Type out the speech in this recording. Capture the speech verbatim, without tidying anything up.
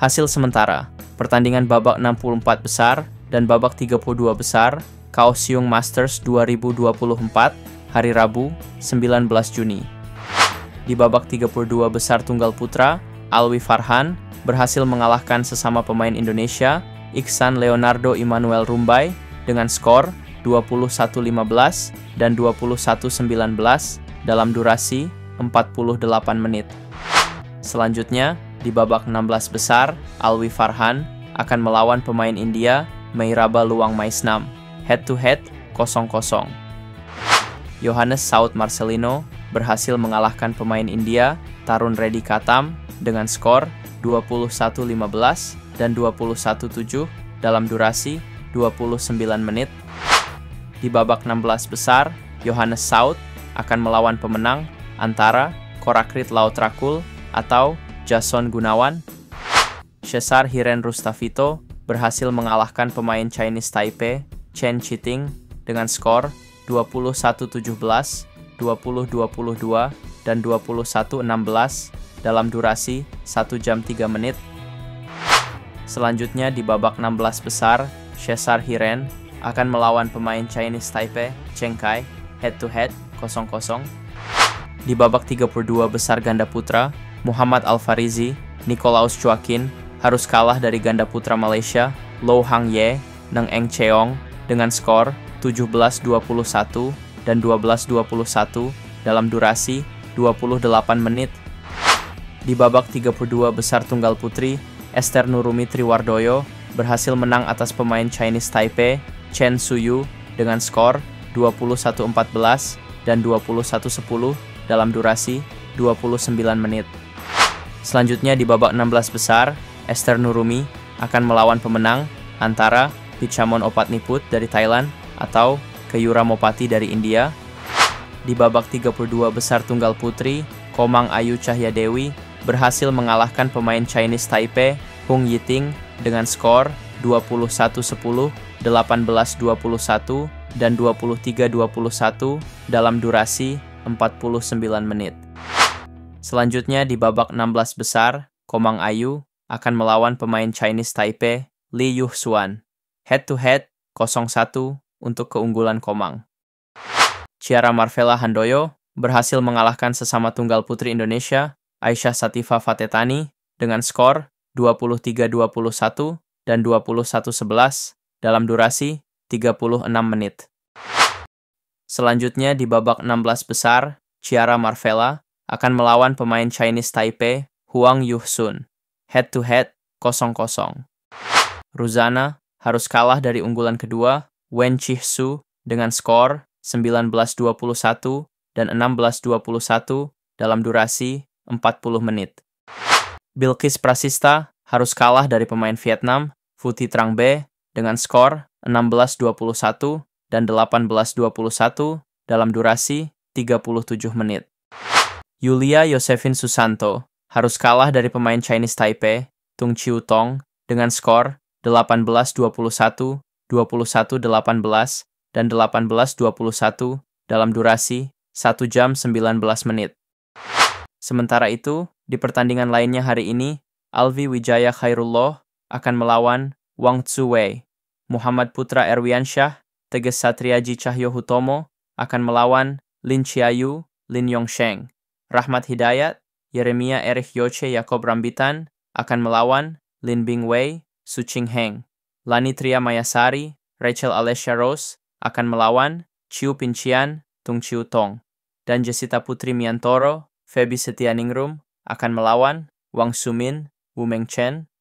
Hasil sementara, pertandingan babak enam puluh empat besar dan babak tiga puluh dua besar Kaohsiung Masters dua ribu dua puluh empat, hari Rabu, sembilan belas Juni. Di babak tiga puluh dua besar tunggal putra, Alwi Farhan berhasil mengalahkan sesama pemain Indonesia, Iksan Leonardo Immanuel Rumbai, dengan skor dua puluh satu lima belas dan dua puluh satu sembilan belas dalam durasi empat puluh delapan menit. Selanjutnya, di babak enam belas besar, Alwi Farhan akan melawan pemain India, Meiraba Luang Maisnam, head-to-head kosong kosong. Yohannes Saud Marcelino berhasil mengalahkan pemain India, Tarun Reddy Katam, dengan skor dua puluh satu lima belas dan dua puluh satu tujuh dalam durasi dua puluh sembilan menit. Di babak enam belas besar, Yohannes Saud akan melawan pemenang antara Korakrit Lautrakul atau Jason Gunawan. Cesar Hiren Rustavito berhasil mengalahkan pemain Chinese Taipei, Chen Chiting, dengan skor dua puluh satu tujuh belas, dua puluh dua puluh dua, dan dua puluh satu enam belas dalam durasi satu jam tiga menit. Selanjutnya di babak enam belas besar, Cesar Hiren akan melawan pemain Chinese Taipei, Cheng Kai, head-to-head kosong kosong. Di babak tiga puluh dua besar ganda putra, Muhammad Al-Farizi, Nicolaus Joaquin harus kalah dari ganda putra Malaysia, Low Hang Ye, Neng Eng Cheong, dengan skor tujuh belas dua puluh satu dan dua belas dua puluh satu dalam durasi dua puluh delapan menit. Di babak tiga puluh dua besar tunggal putri, Esther Nurumi Triwardoyo berhasil menang atas pemain Chinese Taipei, Chen Suyu, dengan skor dua puluh satu empat belas dan dua puluh satu sepuluh dalam durasi dua puluh sembilan menit. Selanjutnya di babak enam belas besar, Esther Nurumi akan melawan pemenang antara Pichamon Opatniput dari Thailand atau Keyura Mopati dari India. Di babak tiga puluh dua besar tunggal putri, Komang Ayu Cahyadewi berhasil mengalahkan pemain Chinese Taipei, Hung Yiting, dengan skor dua puluh satu sepuluh, delapan belas dua puluh satu, dan dua puluh tiga dua puluh satu dalam durasi empat puluh sembilan menit. Selanjutnya di babak enam belas besar, Komang Ayu akan melawan pemain Chinese Taipei, Lee Yuh Suan, head-to-head kosong satu untuk keunggulan Komang. Ciara Marvella Handoyo berhasil mengalahkan sesama tunggal putri Indonesia, Aisyah Satifah Fatetani, dengan skor dua puluh tiga dua puluh satu dan dua puluh satu sebelas dalam durasi tiga puluh enam menit. Selanjutnya di babak enam belas besar, Ciara Marvella akan melawan pemain Chinese Taipei, Huang Yuh-sun, head-to-head kosong kosong. Ruzana harus kalah dari unggulan kedua, Wen Chih-su, dengan skor sembilan belas dua puluh satu dan enam belas dua puluh satu dalam durasi empat puluh menit. Bilqis Prasista harus kalah dari pemain Vietnam, Phuthi Trang Be, dengan skor enam belas dua puluh satu dan delapan belas dua puluh satu dalam durasi tiga puluh tujuh menit. Yulia Yosefin Susanto harus kalah dari pemain Chinese Taipei, Tung Chiu Tong, dengan skor delapan belas dua puluh satu, dua puluh satu delapan belas, dan delapan belas dua puluh satu dalam durasi satu jam sembilan belas menit. Sementara itu, di pertandingan lainnya hari ini, Alwi Wijaya Khairullah akan melawan Wang Tzuwei. Muhammad Putra Erwiansyah, Teges Satriaji Cahyo Hutomo akan melawan Lin Chiayu, Lin Yongsheng. Rahmat Hidayat, Yeremia Erich Yoche Yakob Rambitan akan melawan Lin Bingwei, Su Ching Heng. Lani Tria Mayasari, Rachel Alessia Rose akan melawan Chiu Pincian, Tung Chiu Tong. Dan Jessita Putri Miantoro, Feby Setianingrum akan melawan Wang Sumin, Wu Mengchen.